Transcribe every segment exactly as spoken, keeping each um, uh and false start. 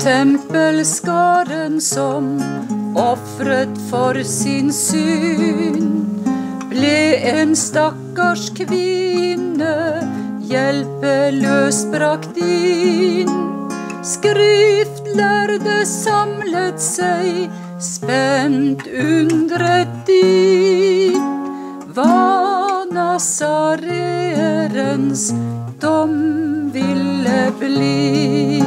Tempelskaren som offret for sin synd, ble en stakkars kvinne hjelpeløst brakt inn. Skriftlærde samlet seg, spent undret de, hva Nazarerens dom ville bli.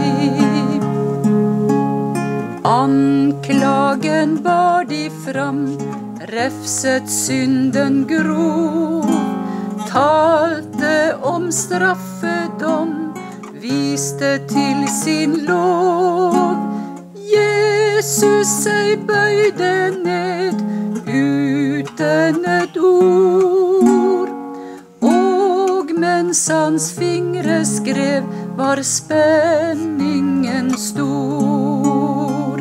Anklagen bar de fram, refset synden grov, talte om straffedom, viste til sin lov. Jesus seg bøyde ned uten et ord, og mens hans fingre skrev var spenningen stor.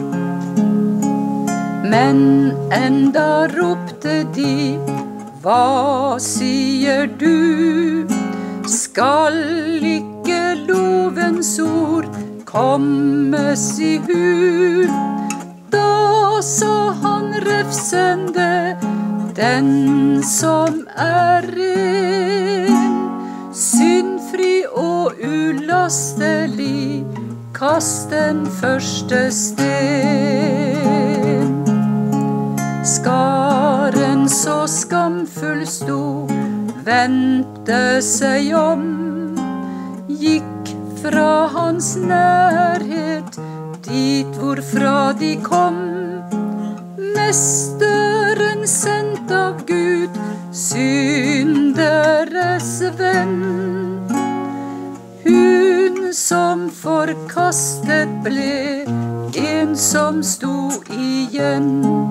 Men enda ropte de, hva sier du? Skal ikke lovens ord kommes i hu? Da sa han refsende, den som er ren, syndfri og ulastelig, kast den første sten. Skaren så skamfull sto, vendte seg om, gikk fra hans nærhet, dit hvorfra de kom. Mesteren sendt av Gud, synderes venn. Hun som forkastet ble, en som sto igjen.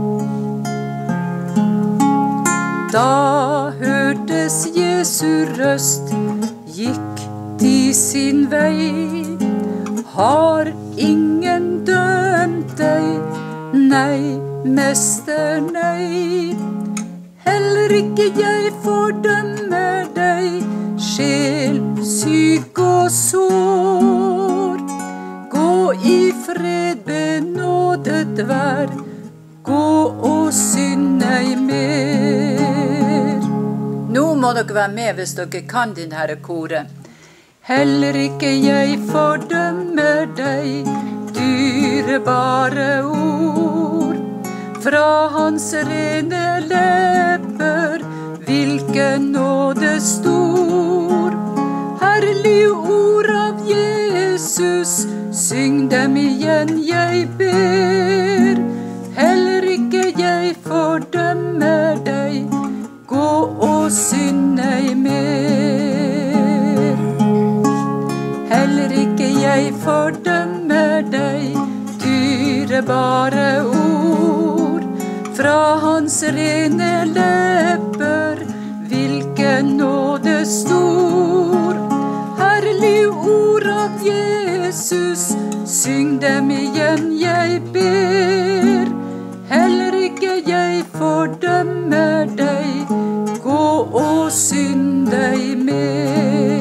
Da hørtes Jesu røst, gikk de sin vei. Har ingen dømt deg? Nei, mester, nei. Heller ikke jeg fordømmer deg, sjel, syk og sår. Gå i fred, benådet vær, gå og synd ei mer. Nå må dere være med hvis dere kan din herre kore. Heller ikke jeg fordømmer deg, dyrebare ord. Fra hans rene lepper, hvilken nåde stor. Herlig ord av Jesus, syng dem igjen jeg ber. Heller ikke jeg fordømmer deg, gå og synd ei mer. Heller ikke jeg fordømmer deg, dyrebare ord. Fra hans rene lepper, hvilken nåde stor. Herlig ord av Jesus, syng dem igjen jeg ber. Heller ikke jeg fordømmer deg, gå og synd deg mer.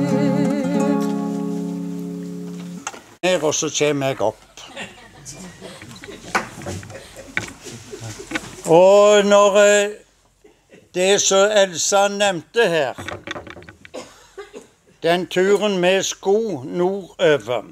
Og så kommer jeg opp. Og når det som Elsa nevnte her, den turen med sko nordover,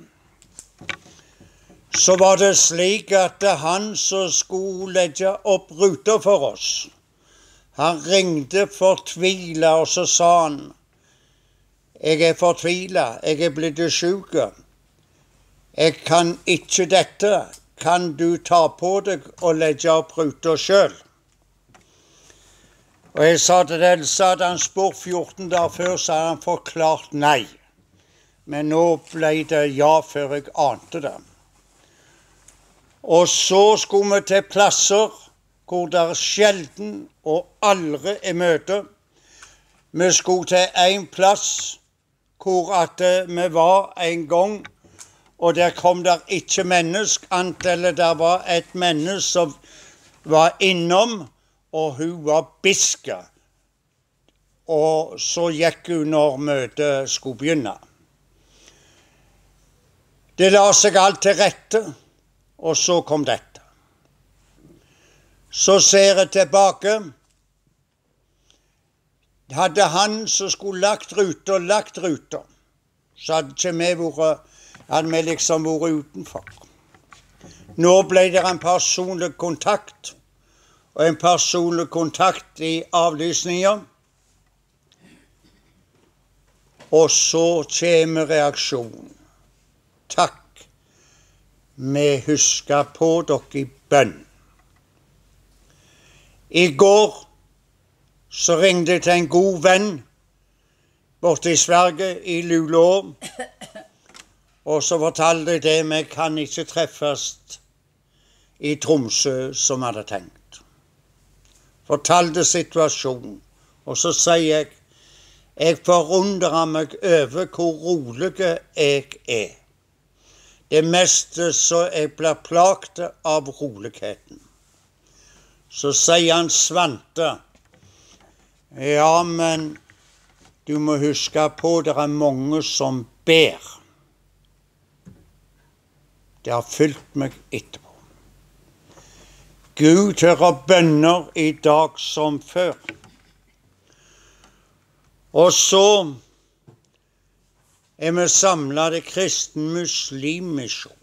så var det slik at han som skulle legge opp ruter for oss, han ringte fortvila, og så sa han, jeg er fortvila, jeg er blitt syk. Jeg kan ikke dette, kan du ta på deg og legge opp ruter selv? Og jeg sa til Elsa, da han spurte fjorten dager før, så hadde han forklart nei. Men nå ble det ja før jeg ante det. Og så skulle vi til plasser hvor det er sjelden og aldri er møte. Vi skulle til en plass hvor at vi var en gang, og der kom der ikke mennesk, antallet der var et menneske som var innom, og hun var biske. Og så gikk hun når møtet skulle begynne. Det la seg alt til rette, og så kom dette. Så ser jeg tilbake. Hadde han som skulle lagt ruter, lagt ruter, så hadde ikke vi vært, hadde vi liksom vært utenfor. Nå ble det en personlig kontakt, og en personlig kontakt i avlysninger. Og så kommer reaksjonen. Takk, vi husker på dere i bønn. I går så ringte jeg til en god venn borte i Sverige, i Luleå, og så fortalte jeg det, vi kan ikke treffes i Tromsø som hadde tenkt. Fortalte situasjonen, og så sier jeg, jeg forundrer meg over hvor rolig jeg er. Det meste så jeg blir plagt av roligheten. Så sier han Svante, ja, men du må huske på det er mange som ber. Det har fulgt meg etterpå. Gud hører bønner i dag som før. Og så er vi samlet i kristen muslimmisjon.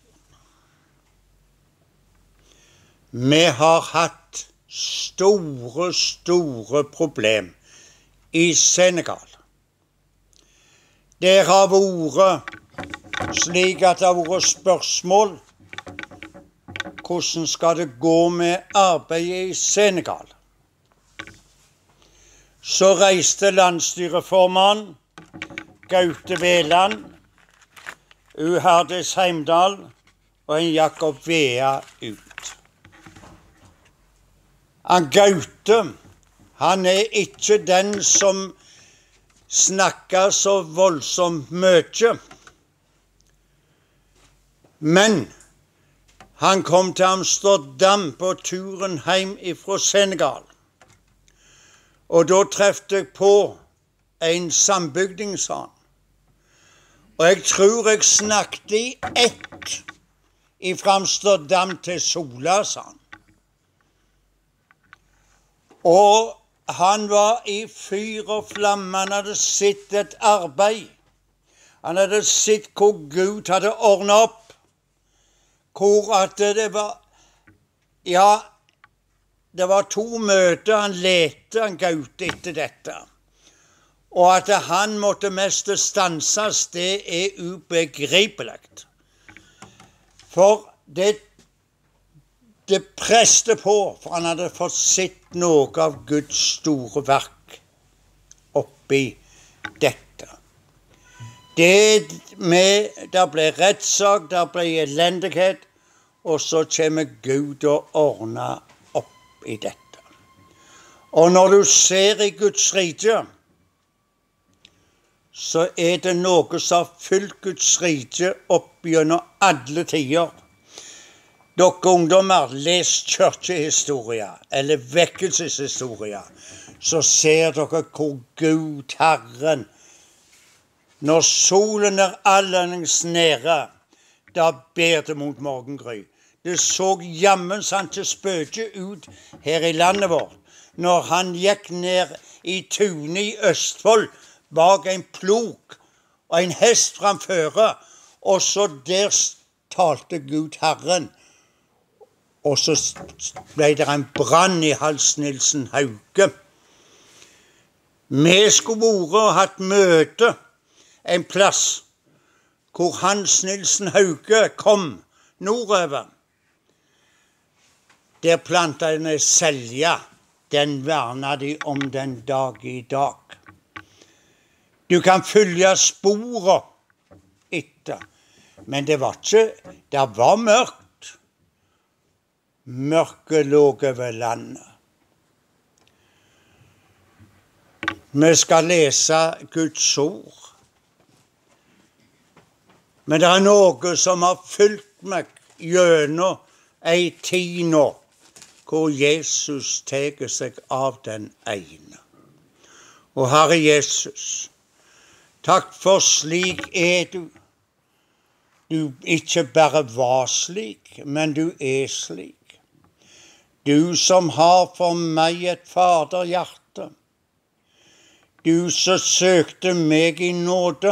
Vi har hatt store, store problem i Senegal. Det har vært slik at det har vært spørsmål hvordan skal det gå med arbeidet i Senegal. Så reiste landsstyreformann Gaute Veland, Uhardis Heimdal og en Jakob Vea ut. Han Gaute, han er ikke den som snakker så voldsomt mye. Men han kom til Amsterdam på turen hjem fra Senegal. Og da trefte jeg på en sambygding, sa han. Og jeg tror jeg snakket i ett fra Amsterdam til Sola, sa han. Og han var i fyr og flamme. Han hadde sett et arbeid. Han hadde sett hvor Gud hadde ordnet opp. Hvor at det var, ja, det var to møter han lette, han Gaute etter dette. Og at han måtte mest stanses, det er ubegripelig. For det Det preste på, for han hadde fått sett noe av Guds store verk oppi dette. Det med, der ble rettssak, der ble elendighet, og så kommer Gud og ordner opp i dette. Og når du ser i Guds rike, så er det noe som har fylt Guds rike opp gjennom alle tider. Dere ungdommer, les kirkehistorie, eller vekkelseshistorie, så ser dere hvor Gud, Herren, når solen er allens nede, da ber det mot morgengry. Det så jammen sant til spøke ut her i landet vårt, når han gikk ned i Tune i Østfold, bak en plog og en hest framføre, og så der talte Gud, Herren. Og så ble det en brann i Hals Nilsen Hauge. Vi skulle vært og hatt møte en plass hvor Hans Nilsen Hauge kom nordover. Der plantet en selja, den vernet de om den dag i dag. Du kan følge sporet etter, men det var ikke, det var mørkt. Mørket lå over landet. Vi skal lese Guds ord. Men det er noe som har fulgt meg gjennom ei tid nå, hvor Jesus teger seg av den ene. Og Herre Jesus, takk for slik er du. du ikke bare var slik, men du er slik. Du som har for meg et faderhjerte. Du som søkte meg i nåde.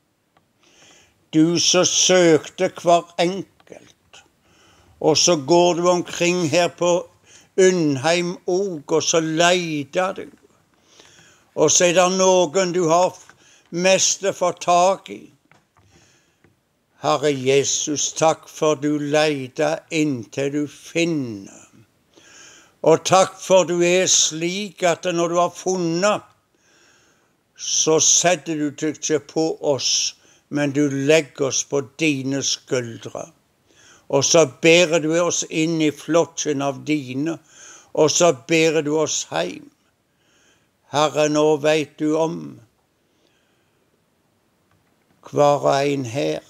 Du som søkte hver enkelt. Og så går du omkring her på Undheim og, og så leter du. Og så er det noen du har mest å få tak i. Herre Jesus, takk for du leter inntil du finner. Og takk for du er slik at når du har funnet, så setter du deg ikke på oss, men du legger oss på dine skuldre. Og så bærer du oss inn i flokken av dine, og så bærer du oss hjem. Herre, nå vet du om hver en her,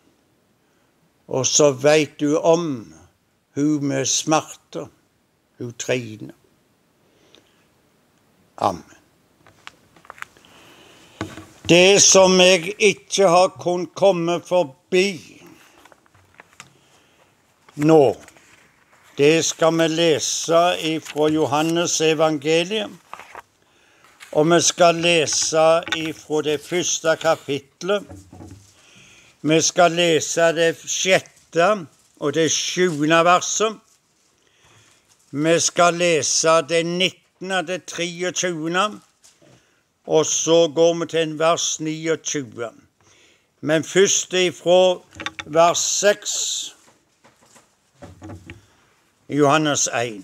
og så vet du om hun med smerte, hun Trine. Amen. Det som jeg ikke har kunnet komme forbi nå, det skal vi lese fra Johannes evangeliet, og vi skal lese fra det første kapitlet. Vi skal lese det sjette og det sjuende verset. Vi skal lese det nittende, det treogtjuende, og så går vi til en vers niogtjue. Men først ifra vers seks, Johannes en.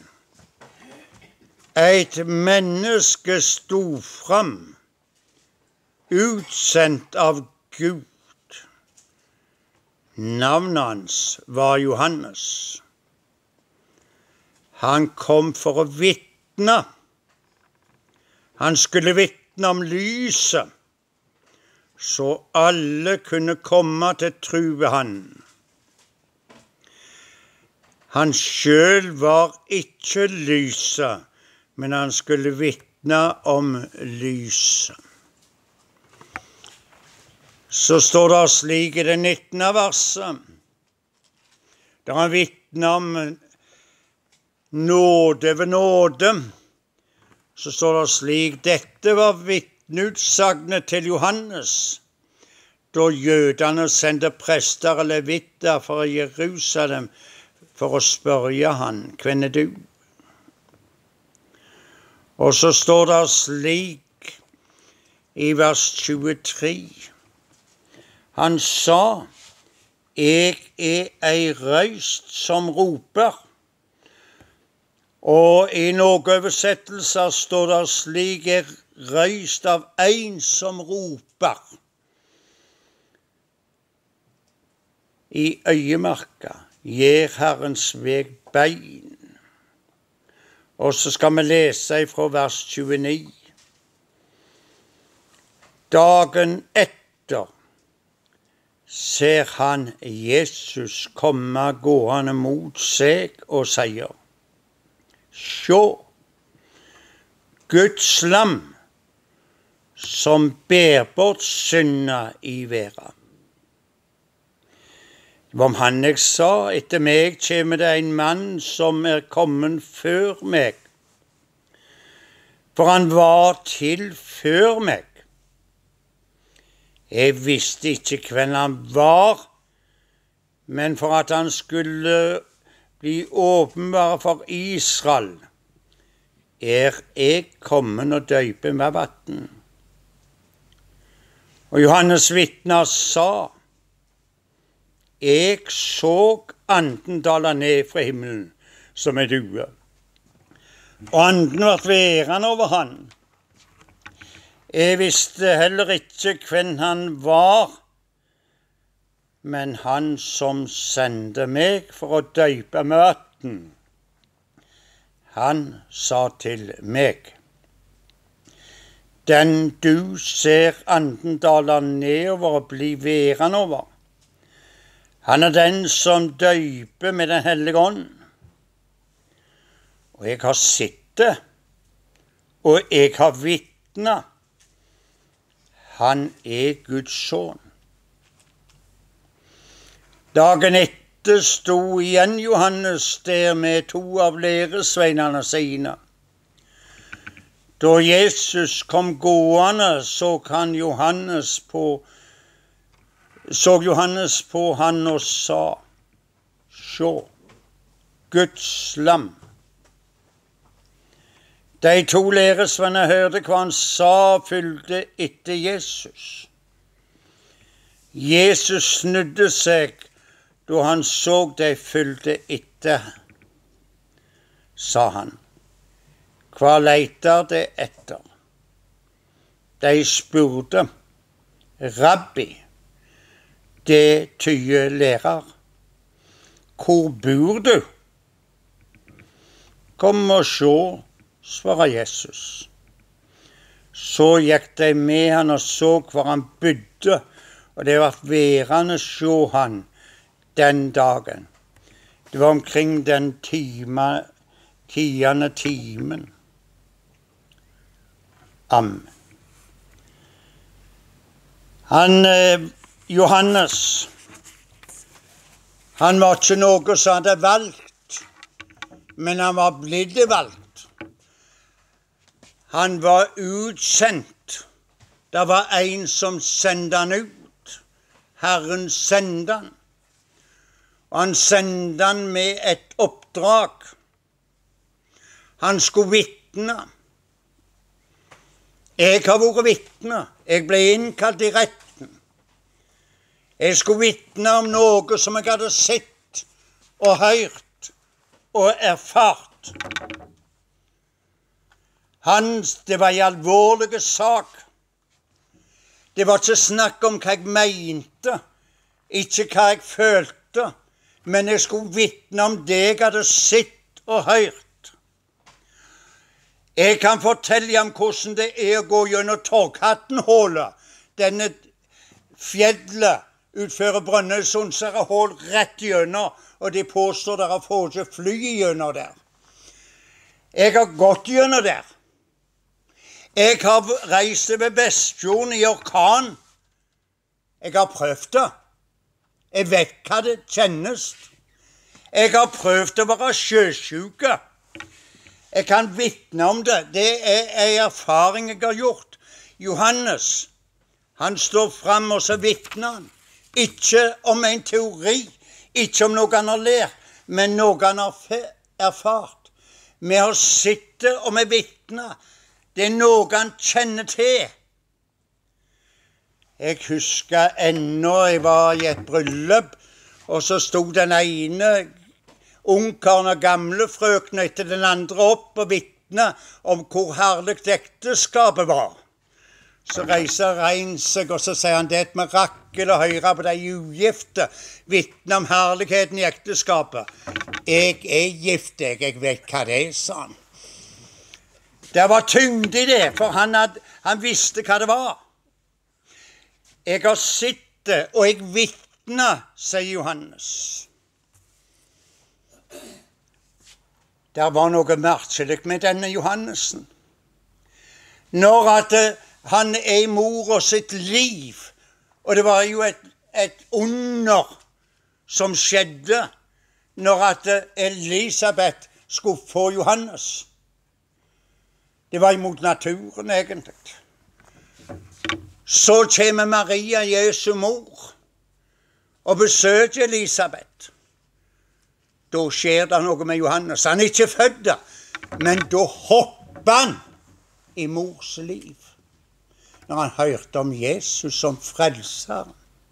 Et menneske sto fram, utsendt av Gud. Navnet hans var Johannes. Han kom for å vitne. Han skulle vitne om lyset, så alle kunne komme til tro ved han. Han selv var ikke lyset, men han skulle vitne om lyset. Så står det slik i det nittende verset, der han vitner om nåde ved nåde, så står det slik: dette var vitneutsagnet til Johannes, da jødene sendte prester og levitter fra Jerusalem for å spørre han, hvem er du? Og så står det slik i vers tjuetre. Han sa, jeg er ei røyst som roper. Og i noen oversettelser står det slik, er røyst av en som roper. I øyemarka gir Herrens veg bein. Og så skal vi lese fra vers tjueni. Dagen etter ser han Jesus komme gående mot seg og sier, sjå, Guds lam, som ber bort synda i verden. Om han jeg sa, etter meg kommer det en mann som er kommet før meg, for han var til før meg. Jeg visste ikke hvem han var, men for at han skulle bli åpenbar for Israel, er jeg kommet og døype med vann. Og Johannes vitner sa, jeg så anden dale ned fra himmelen som en due, og anden ble værende over han. Jeg visste heller ikke hvem han var, men han som sendte meg for å døype med vann, han sa til meg, den du ser anden dale nedover og bli værende over, han er den som døyper med den hellige ånd. Og jeg har sett det, og jeg har vitnet. Han er Guds sønn. Dagen etter sto igjen Johannes der med to av læresveinene sine. Da Jesus kom gående, så kan Johannes på, så Johannes på han og sa, «Sjå, Guds lam.» De to læresvennene hørte hva han sa, fulgte etter Jesus. Jesus snudde seg da han så de fulgte etter. Sa han, «Hva leter de etter?» De spurte, «Rabbi, det tyder lærer, hvor bor du?» «Kom og sjå», svarer Jesus. Så gikk de med han og så hvor han bodde, og det var værende sjå han den dagen. Det var omkring den time, tiende timen. Amen. Han, eh, Johannes, han var ikke noe som hadde valgt, men han var blitt valgt. Han var utsendt. Det var en som sendte han ut. Herren sendte han. Og han sendte han med et oppdrag. Han skulle vitne. Jeg har vært vitne. Jeg ble innkalt i retten. Jeg skulle vitne om noe som jeg hadde sett og hørt og erfart. Hans, det var en alvorlig sak. Det var ikke snakk om hva jeg mente, ikke hva jeg følte, men jeg skulle vitne om det jeg hadde sett og hørt. Jeg kan fortelle om hvordan det er å gå gjennom Torghattenhålet, denne fjellet utfører Brønnøysund, så er det hull rett gjennom, og de påstår dere får ikke fly gjennom der. Jeg har gått gjennom der. Jeg har reist ved Vestfjorden i orkan. Jeg har prøvd det. Jeg vet hva det kjennes. Jeg har prøvd å være sjøsyke. Jeg kan vitne om det. Det er en erfaring jeg har gjort. Johannes, han står frem og så vitner han. Ikke om en teori, ikke om noe han har lært, men noe han har erfart. Vi har sittet og vi vitner. Det er noe han kjenner til. Jeg husker ennå jeg var i et bryllup, og så stod den ene ungkaren og gamle frøken etter den andre opp og vitne om hvor herlig ekteskapet var. Så reiser Rein seg, og så sier han, det er et mirakel å høre på de ugifte, vitne om herligheten i ekteskapet. Jeg er gift, jeg, jeg vet hva det er, sa han. Det var tyngde i det, for han, had, han visste hva det var. Jeg har sett det, og jeg vitner, sier Johannes. Det var noe merkelig med denne Johannesen. Når at han er i mora sitt liv, og det var jo et, et under som skjedde når at Elisabeth skulle få Johannes. Det var imot naturen, egentlig. Så kommer Maria, Jesu mor, og besøker Elisabeth. Da skjer det noe med Johannes. Han er ikke født, men da hopper han i mors liv. Når han hørte om Jesus som frelser.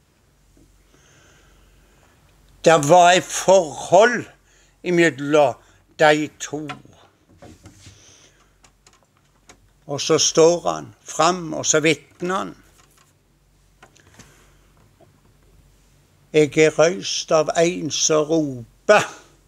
Det var et forhold imellom de to. Og så står han fram, og så vitner han. Jeg er røyst av en som roper.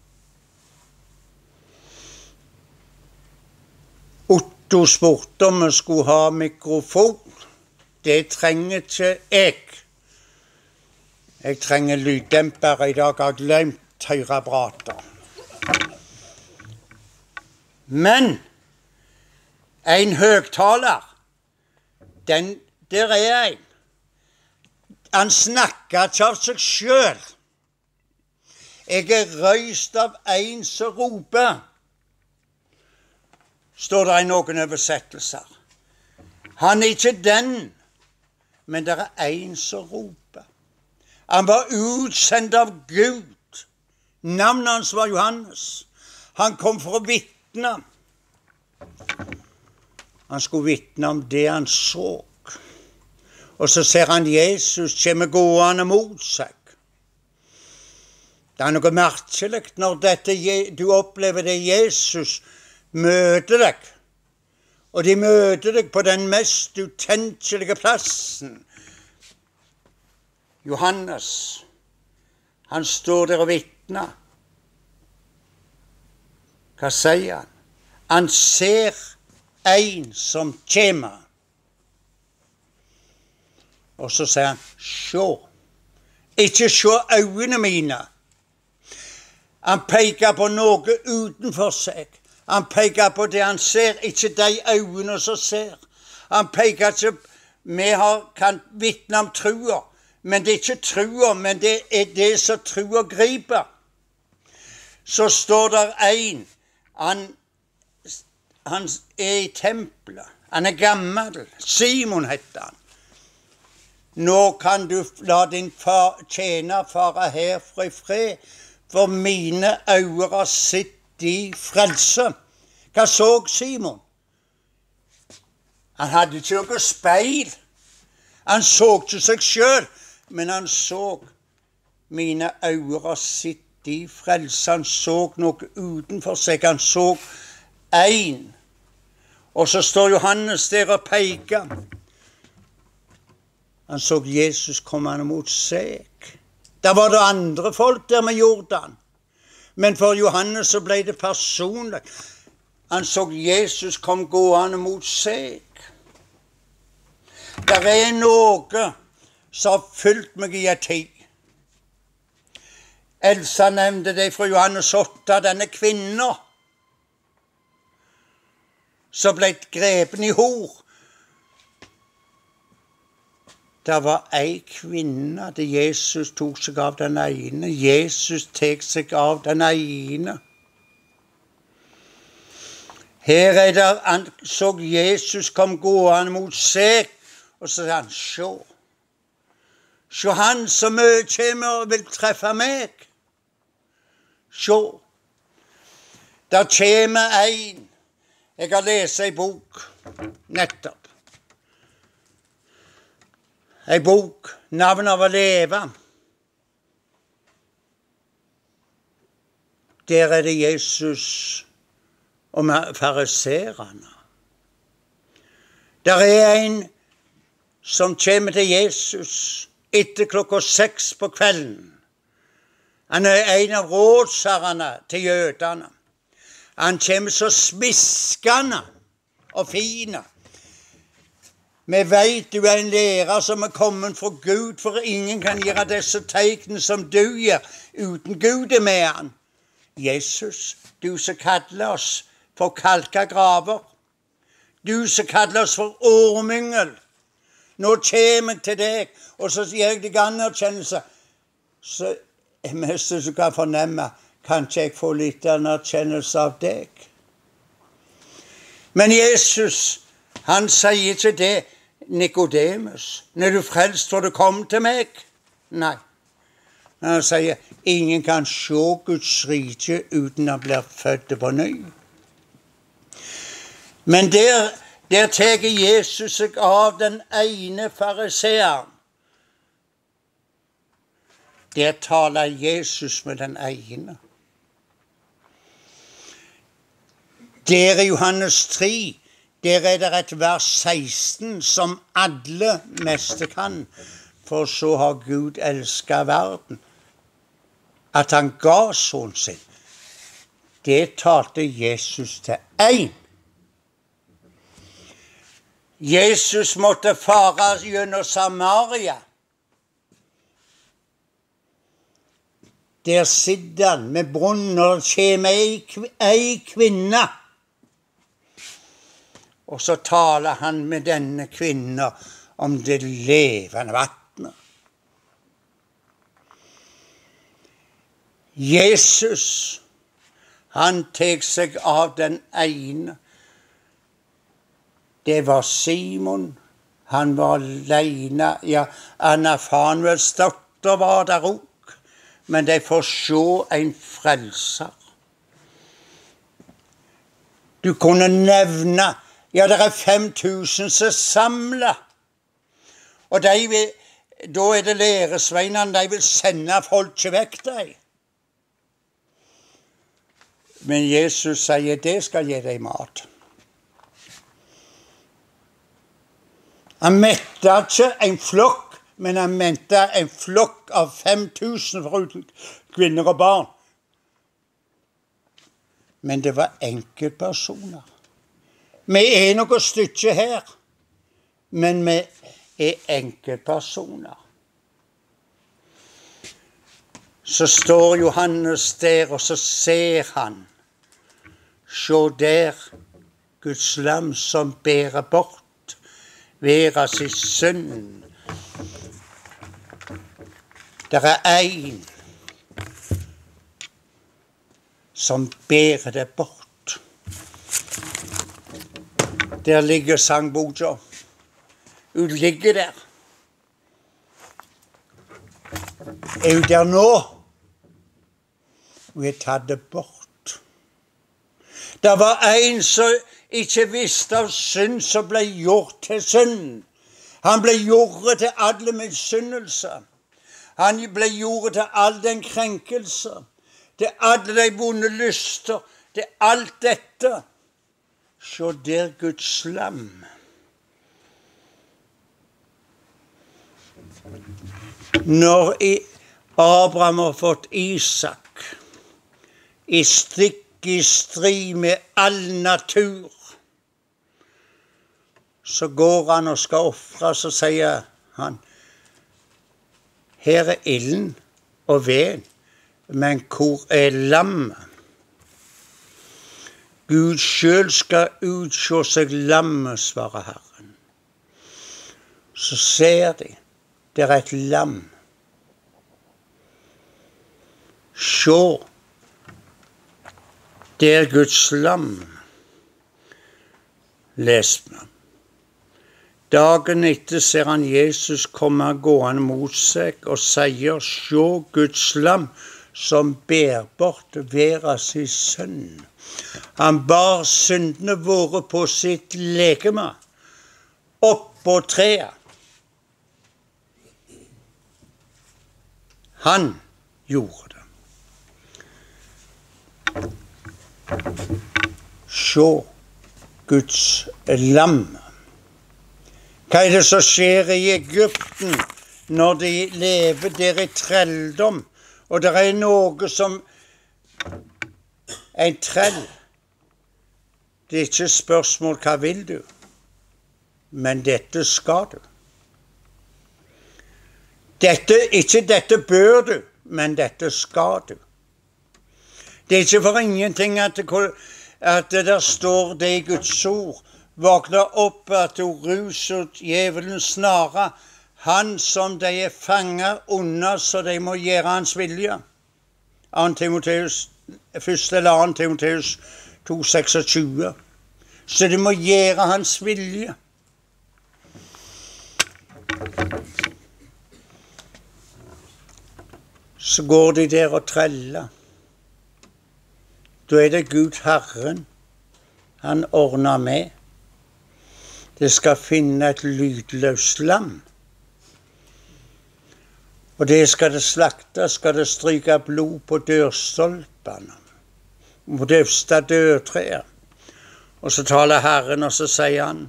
Otto spurte om vi skulle ha mikrofon. Det trenger ikke jeg. Jeg trenger lyddemper. I dag har jeg glemt høyreapparatet. Men en høgtaler, den, der er en. Han snakker ikke av seg selv. Jeg er røyst av en som roper, står det i noen oversettelser. Han er ikke den, men det er en som roper. Han var utsendt av Gud. Navnet hans var Johannes. Han kom for å vitne. Han skulle vitne om det han så. Og så ser han Jesus komme gående mot seg. Det er noe merkelig når dette, du opplever det Jesus møter deg. Og de møter deg på den mest utenkelige plassen. Johannes, han står der og vitner. Hva sier han? Han ser en som kommer. Og så sier han, sjå. Ikke sjå øynene mine. Han peker på noe utenfor seg. Han peker på det han ser, ikke de øynene som ser. Han peker ikke, vi har, kan vitne om trua, men det er ikke trua, men det er det som trua griper. Så står der en, han, han er i tempelet, han er gammel, Simon heter han. Nå kan du la din far, tjener fare herfra i fred, for mine øyne har sett de frelse. Hva så Simon? Han hadde ikke noe speil. Han så ikke seg selv, men han så mine øyne har sett de frelse. Han så noe utenfor seg. Han så en. Og så står Johannes der og peker. Han så Jesus komme mot seg. Da var det andre folk der med Jordan. Men for Johannes så ble det personlig. Han så Jesus kom gående mot seg. Det er noe som har fylt meg i en tid. Elsa nevnte det fra Johannes åtte, denne kvinnen som ble grepen i hor. Det var ei kvinne, det Jesus tok seg av den ene. Jesus tek seg av den ene. Her er det, han så Jesus kom gående mot seg, og så sa han, sjå. Sjå han som kommer og vil treffe meg. Sjå. Der kommer en. Jeg har lest en bok nettopp. En bok, navnet av å leve. Der er det Jesus og fariserene. Der er en som kommer til Jesus etter klokka seks på kvelden. Han er en av rådsherrene til jødene. Han kommer så smiskende og fine. Vi vet du er en lærer som er kommet fra Gud, for ingen kan gjøre disse tegnene som du gjør, uten Gud er med han. Jesus, du som kaller oss for kalka graver. Du som kaller oss for ormyngel. Nå kommer jeg til deg, og så gir jeg deg anerkjennelse. Så jeg mest du kan fornemme, kan ikke jeg få litt anerkjennelse av deg? Men Jesus, han sier ikke det, Nikodemus, når du frelst for du kom til meg? Nei. Han sier, ingen kan se Guds rike uten å bli født på ny. Men der, der tar Jesus seg av den ene fariseeren. Der taler Jesus med den ene. Der er Johannes tre. Der er det et vers seksten som alle meste kan. For så har Gud elsket verden, at han ga sønnen sin. Det talte Jesus til en. Jesus måtte fare gjennom Samaria. Der sitter han med brunnen, og det kommer ei, ei kvinne. Og så taler han med denne kvinnen om det levende vattnet. Jesus, han tek seg av den ene. Det var Simon. Han var alene. Ja, Anna Fanuels datter var der også. Men de får se en frelser. Du kunne nevne, ja, det er fem tusen som samler. Og de vil, da er det læresveinene, de vil sende folket vekk deg. Men Jesus sier, det skal gi deg mat. Han mette ikke en flokk, men han mente en flokk av fem tusen foruten kvinner og barn. Men det var enkeltpersoner. Vi er noe stykke her, men vi er enkeltpersoner. Så står Johannes der, og så ser han. Se der, Guds lam som bærer bort vera sin synd. Der er en som bærer det bort. Der ligger sangboka. Hun ligger der. Er hun der nå? Hun er tatt det bort. Det var en som ikke visste av synd, som ble gjort til synd. Han ble gjort til alle misunnelser. Han ble gjort til all den krenkelse. Til alle de vonde lyster. Til alt dette. Se der Guds lam. Når Abraham har fått Isak i stikk i strid med all natur, så går han og skal offre, så sier han, her er ilden og veden, men hvor er lammet? Gud selv skal utsjå seg lammet, svarer Herren. Så ser de, det er et lam. Se, det er Guds lam. Les meg. Dagen etter ser han Jesus komme gående mot seg og sier, se Guds lam som bærer bort vera sin sønn. Han bar syndene våre på sitt legeme, opp på treet. Han gjorde det. Se Guds lam. Hva er det som skjer i Egypten når de lever der i trelldom? Og det er noe som en trell. Det er ikke spørsmål hva vil du, men dette skal du. Dette, ikke dette bør du, men dette skal du. Det er ikke for ingenting at det, at det der står det i Guds ord. Våkne opp at du ruser djevelens snare, han som de er fanget under, så de må gjøre hans vilje. Andre Timoteus, første eller andre Timoteus to seksogtyve. Så de må gjøre hans vilje. Så går de der og treller. Da er det Gud Herren han ordner med. Det skal finne et lydløst lam. Og det skal det slakte, skal det stryke blod på dørstolpene, på døvste dørtreet. Og så taler Herren, og så sier han,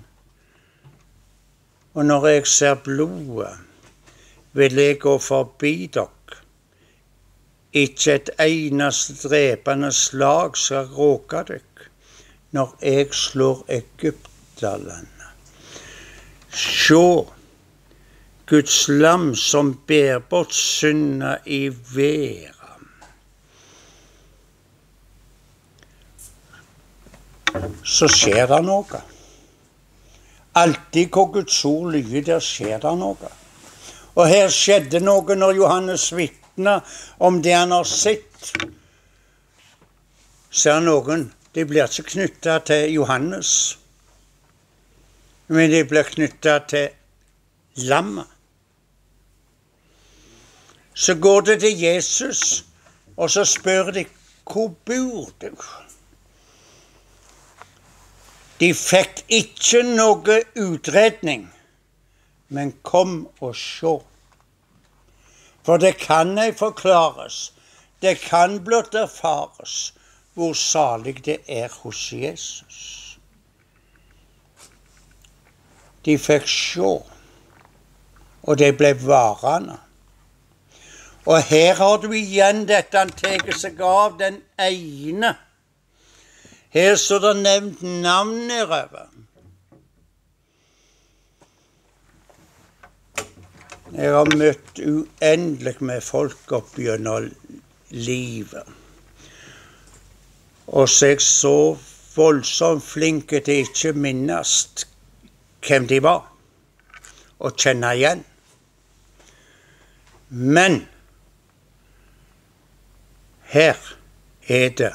og når jeg ser blodet, vil jeg gå forbi dere. Ikke et eneste drepende slag skal råke dere, når jeg slår Egypterlandet. Se, Guds lam som bærer bort synda i verden. Så skjer det noe. Alltid hvor Guds ord lyder, der skjer det noe. Og her skjedde noe når Johannes vitner om det han har sett. ser noen, de blir ikke knyttet til Johannes, men de blir knyttet til lammet. Så går det til Jesus, og så spør de, hvor bor du? De fikk ikke noe utredning, men kom og se. For det kan ei forklares, det kan blott erfares, hvor salig det er hos Jesus. De fikk se, og de ble varende. Og her har du igjen dette han teker seg av den ene. Her står det nevnt navn nedover. Jeg har møtt uendelig med folk opp gjennom livet. Og så er jeg så voldsomt flinke til ikke minnast hvem de var, og kjenne igjen. Men her er det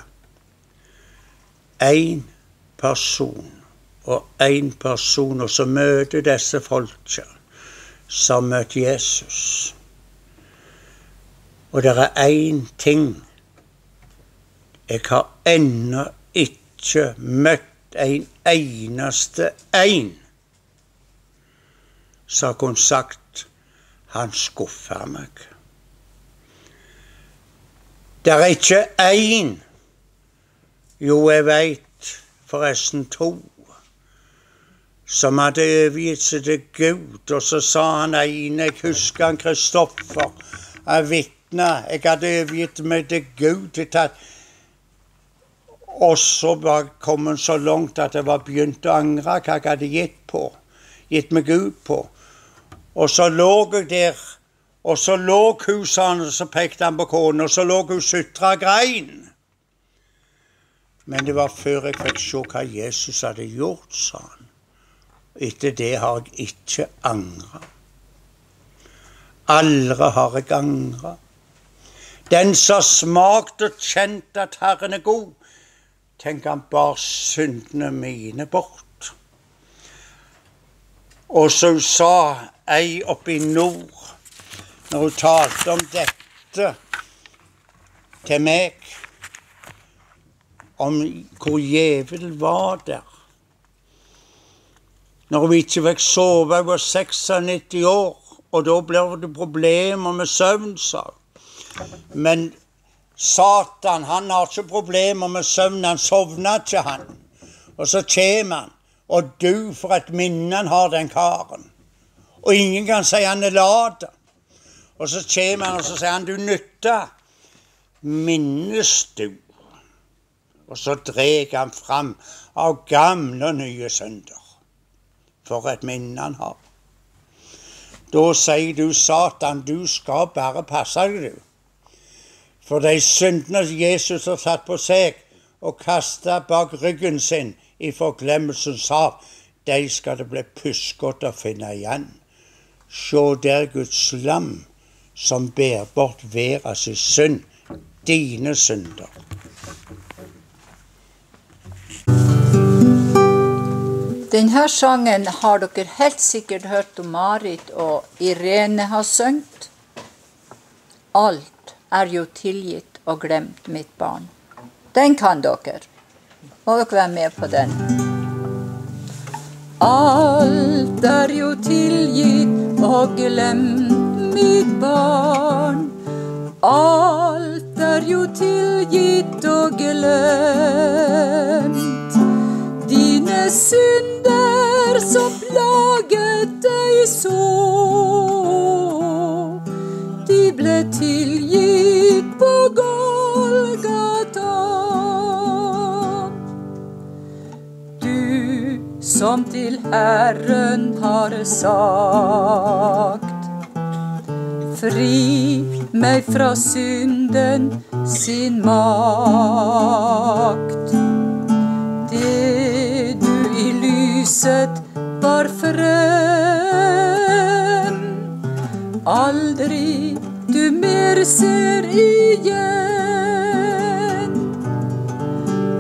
en person og en person, og så møter disse folka som møter Jesus. Og det er en ting. Jeg har ennå ikke møtt en eneste en som kunne sagt, han skuffer meg. Det er ikke en, jo jeg vet forresten to, som hadde overgitt seg til Gud, og så sa han ene, jeg husker han Kristoffer, jeg vitnet, jeg hadde overgitt meg til Gud, og så var kommet så langt at jeg var begynt å angre hva jeg hadde gitt på, gitt meg Gud på, og så lå jeg der, og så lå hun, sa han, og så pekte han på kånen, og så lå hun sutra grein. Men det var før jeg fikk se hva Jesus hadde gjort, sa han. Etter det har jeg ikke angret. Aldri har jeg angret. Den som smakt og kjent at Herren er god, tenker han bar syndene mine bort. Og så sa ei oppe i nord, når hun talte om dette til meg, om hvor djevel var der. Når hun ikke fikk sove, hun var nitiseks år, og da ble det problemer med søvn, sa hun. Men Satan, han har ikke problemer med søvn, han sovner ikke han. Og så kommer han, og du for et minne han har den karen. Og ingen kan si han er ladet. Og så kommer han og så sier han, du nytter, minnes du. Og så dreg han fram av gamle og nye synder. For et minne han har. Da sier du, Satan, du skal bare passe deg, du. For de syndene Jesus har satt på seg og kastet bak ryggen sin i forglemmelsens hav, de skal det bli puskott å finne igjen. Se der Guds lam, som ber bort verdens synd, dine synder. Denne sangen har dere helt sikkert hørt om Marit og Irene har søngt. Alt er jo tilgitt og glemt, mitt barn. Den kan dere. Må dere være med på den. Alt er jo tilgitt og glemt, mitt barn. Alt er jo tilgitt og glemt. Dine synder som plaget deg så, de ble tilgitt på Golgata. Du som til Herren har sagt, fri meg fra synden sin makt. Det du i lyset bar frem, aldri du mer ser igjen.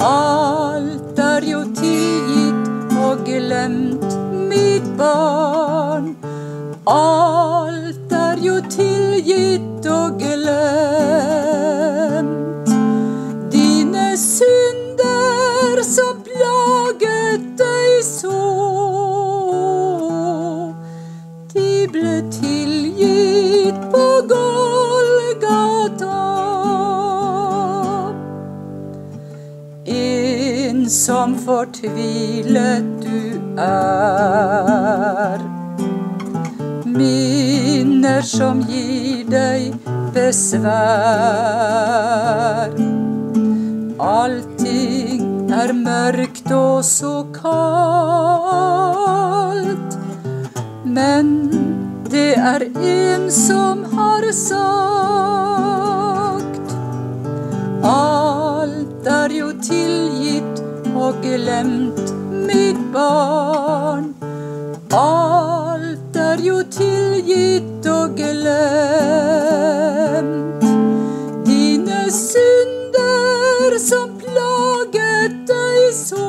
Alt er jo tilgitt og glemt, mitt barn. Alt er jo tilgitt og glemt. Dine synder som plaget deg så, de ble tilgitt på Golgata. Som fortvilet du er, minner som gir deg besvær. Allting er mørkt og så kaldt, men det er en som har sagt: alt er jo tilgitt og glemt, mitt barn. Alt er jo tilgitt og glemt. Dine synder som plaget deg så,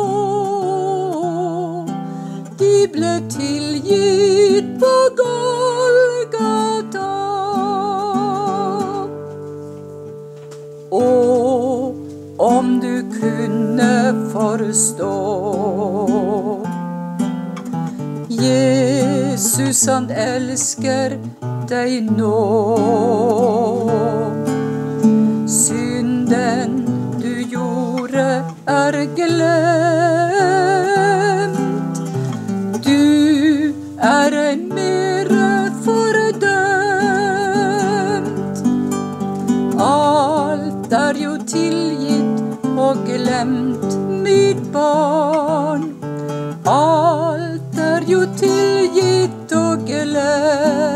de ble tilgitt på Golgata. Og om du kunne forstå, Jesus han elsker deg nå. Synden du gjorde er glemt. Du er ei mere fordømt. Alt er jo tilgitt og glemt, mitt barn. Alt er jo tilgitt og glemt.